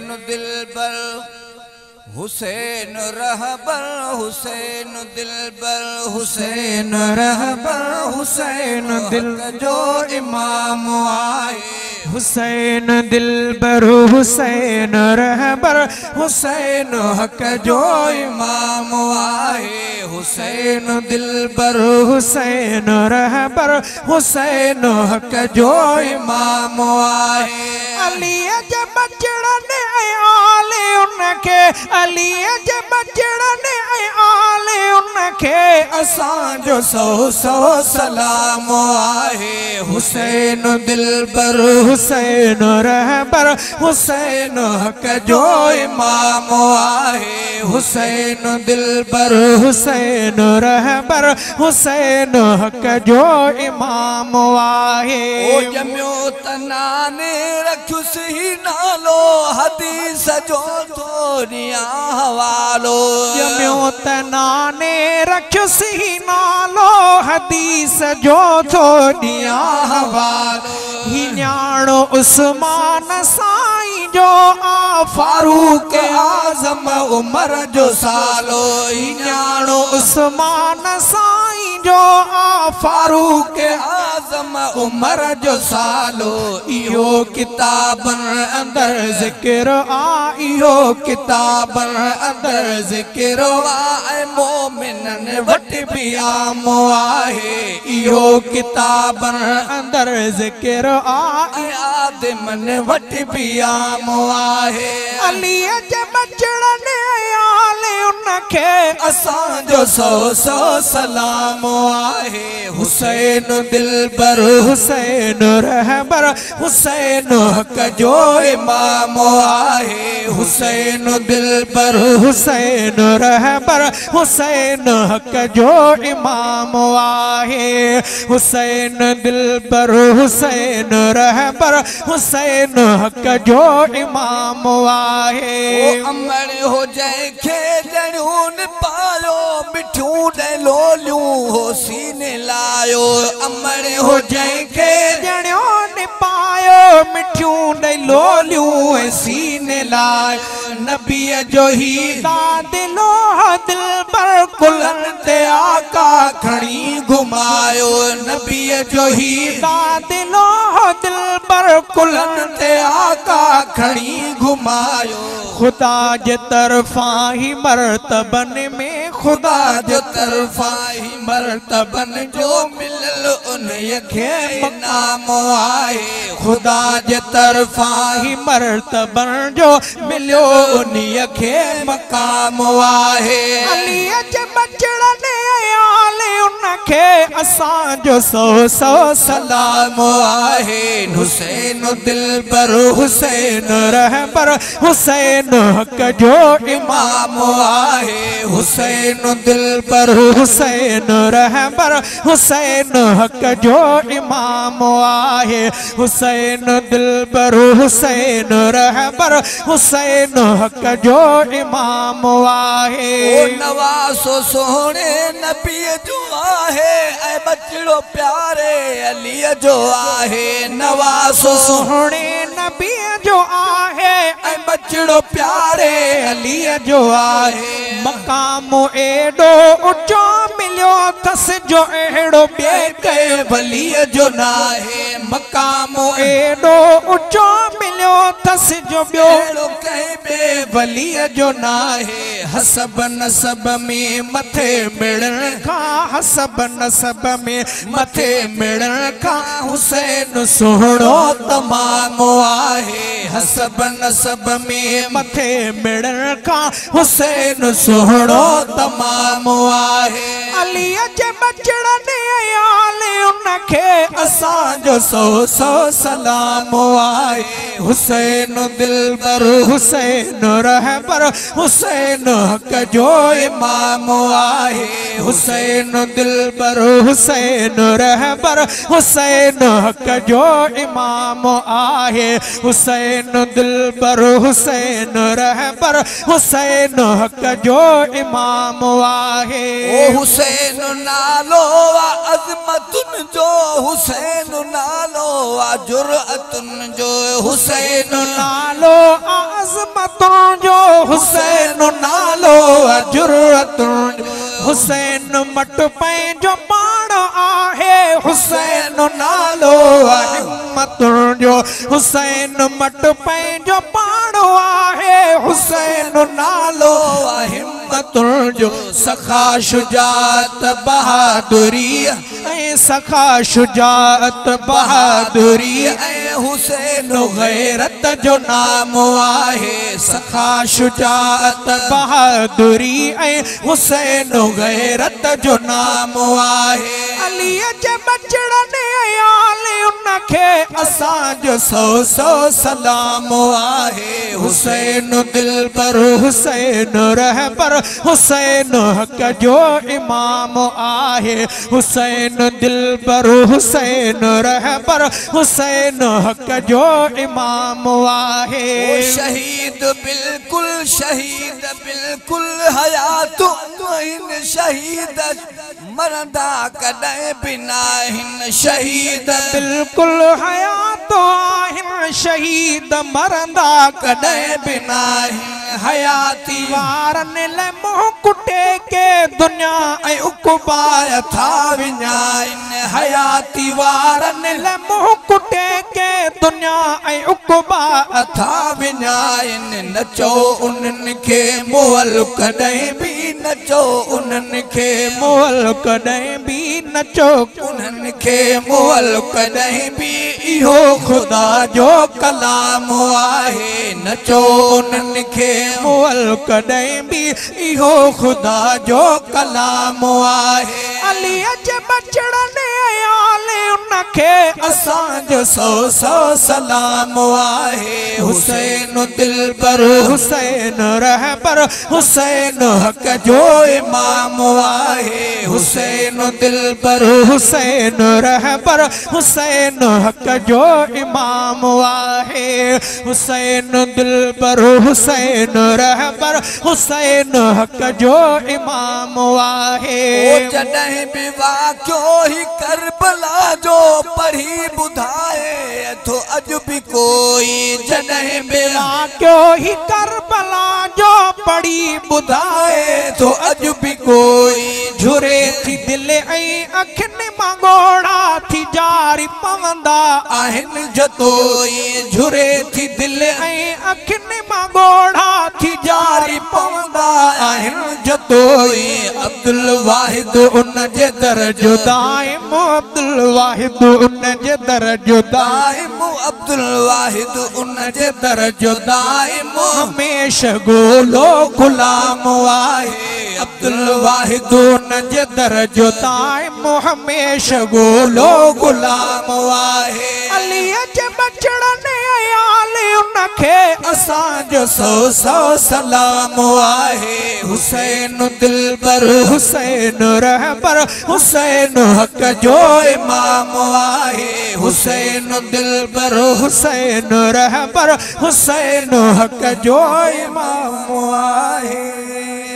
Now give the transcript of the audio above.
दिलबर हुसैन रहबर हुसैन दिलबर हुसैन रहबर हुसैन दिल जो इमाम आए हुसैन दिलबर हुसैन रहबर हुसैन हक जो इमाम आए हुसैन दिलबर हुसैन रहबर हुसैन हक जो इमाम आए अली जे बचड़ा ने आले उनके अली जे बचड़ा ने आले उनके असां जो सौ सौ सलाम आहे हुसैन दिलबर हुसैन रहबर हुसैन हक जो इमाम आहे हुसैन दिलबर हुसैन रहबर हुसैन हक जो इमाम आहे ओ जमियो तनाने रखुस ही नालो हदीस जो थोरिया हवालो जमियो तनाने रखुस ही नालो हदीस जो थोरिया हवालो ही न्याणो उस्मान साईं जो आ फारूक आजम उमर जो सालो न्याणो उस्मान साईं जो आ फारूक आजम उमर जो सालो इहो किताबन अंदर जिक्र आ इहो किताबन अंदर जिक्र आ मोमिनन वट भी आम आहे इहो किताबन अंदर जिक्र आ आदमन वट भी आम आहे अली जे बचड़ा ने आले उनके असां जो सौ सौ सलाम आहे हुसैन दिलबर हुसैन रहबर हुसैन हक जो इमाम आहे हुसैन दिलबर हुसैन रहबर हुसैन हक जो इमाम आहे हुसैन दिलबर हुसैन रहबर हुसैन हक जो इमाम आहे अमर हो जाए खेलून पायो मिठू दे लोलियूं हो सीने लायो अमर हो जाए खेलून पायो मिठू दे लोलियूं सीने लायो नबी जो ही दिलो दिल पर कुलन ते आका खड़ी घुमायो नबी जो ही दिलो दिल पर कुलन ते आका खड़ी घुमायो खुदा जे तरफा ही मर्तबन में खुदा जो तरफा ही मर्तबन जो मिलल उन खे नाम आए खुदा जे तरफा ही मर्तबन जो मिलो उन खे मकाम आहे अली जे बचड़ा ने आले उनके असां जो सौ सौ सलाम आहे हुसैन दिलबर हुसैन रहबर हुसैन हक जो इमाम आहे हुसैन दिलबर हुसैन रहबर हुसैन हक जो इमाम आहे हुसैन दिलबर हुसैन रहबर हुसैन हक जो इमाम आहे नवासो सोने नबी जो आहे ऐ बचड़ो प्यारे अली जो आहे नवासो सोने नबी जो आहे ऐ बचड़ो प्यारे अली जो आहे मकाम एडो ऊंचो मिलियो थस जो एड़ो ॿिए के भली जो नाहे मकाम एडो ऊंचो मिलियो थस जो ॿियो कहीं बे भली जो नाहे हसब नसब में मथे मिलण खां हसब नसब में मथे मिलण खां हुसैन सुहिणो तमाम आहे हसब नसब में मथे मिलण खां हुसैन सुहिणो तमाम आहे अली जे बचड़ा ने आले उनके असां जो सौ सौ सलाम आहे हुसैन दिलबर हुसैन रहबर हुसैन हक जो इमाम आहे हुसैन दिलबर हुसैन रहबर हुसैन हक जो इमाम आहे हुसैन दिलबर हुसैन रहबर हुसैन हक जो इमाम आहे ओ हुसैन नालो अज़मतुन जो हुसैन नालो जुरअतुन जो हुसैन नालो अज़मत जुर्रतुन जो हुसैन नालो जुर्रतुन हुसैन मट पंहिंजो पाण आहे हुसैन नालो हिम्मतुन जो हुसैन मट पंहिंजो पाण आहे हुसैन नालो हिम्मतुन जो सखा शुजात बहादुरी ऐं सखा शुजात बहादुरी ऐं हुसैन गैरत जो नाम आहे सखा शुजात बहादुरी ऐं हुसैन गैरत जो नाम आहे अलीअ जे बचड़नि आले उनखे असांजो सौ सौ सलाम आहे हुसैन दिलबर हुसैन रहबर हुसैन हक जो इमाम आहे हुसैन दिलबर हुसैन रहबर हुसैन हक जो इमाम आहे शहीद बिल्कुल हयात शहीद मरदा कॾहिं बिना हिन शहीद बिल्कुल हयात आहिन शहीद मरदा कॾहिं बिना हिन हयाती वारनि लाइ मुंहुं कुटे के दुनिया ऐं उक़बा था विञाइनि हयाती वारनि लाइ मुंहुं कुटे के दुनिया ऐं उक़बा था विञाइनि नचो उन्हनि खे मुअल कॾहिं बि नचो उन्हनि खे मुअल कॾहिं बि नचो उन्हनि खे मुअल कॾहिं बि इहो ख़ुदा जो कलाम आहे नचो उन्हनि खे मुअल कॾहिं बि इहो ख़ुदा जो कलाम आहे अलीअ जे बचड़नि आले उनखे असांजो सौ सौ सलाम आहे हुसैन दिलबर हुसैन रहबर हुसैन हक जो इमाम आहे हुसैन दिलबर हुसैन रहबर हुसैन हक जो इमाम आहे हुसैन दिलबर हुसैन रहबर हुसैन हक जो इमाम आहे जॾहिं बि वाक़ियो ही करबला जो पढ़ी ॿुधाए थो अॼु बि कोई जॾहिं बि वाक़ियो ही करबला जो पढ़ी ॿुधाए थो अॼु बि कोई झुरे थी दिलि ऐं अखियुनि मां ॻोढ़ा थी जारी पवंदा आहिनि जतोई झुरे थी दिलि ऐं अखियुनि मां ॻोढ़ा थी जारी पवंदा आहिनि जतोई अब्दुल वाहिद उन जे दर जो दाइम अब्दुल वाहिद उन जे दर जो दाइम अब्दुल वाहिद उन जे दर जो दाइम हमेशा गोलो गुलाम आहे अब्दुल वाहिद उन जे दर जो दाइम हमेशा गोलो गुलाम आहे अलीअ जे बचड़नि आले उनखे असांजो सौ सौ सलाम आहे हुसैन दिलबर हुसैन रहबर हुसैन हक जो इमाम आहे हुसैन दिलबर हुसैन रहबर हुसैन हक जो इमाम आहे।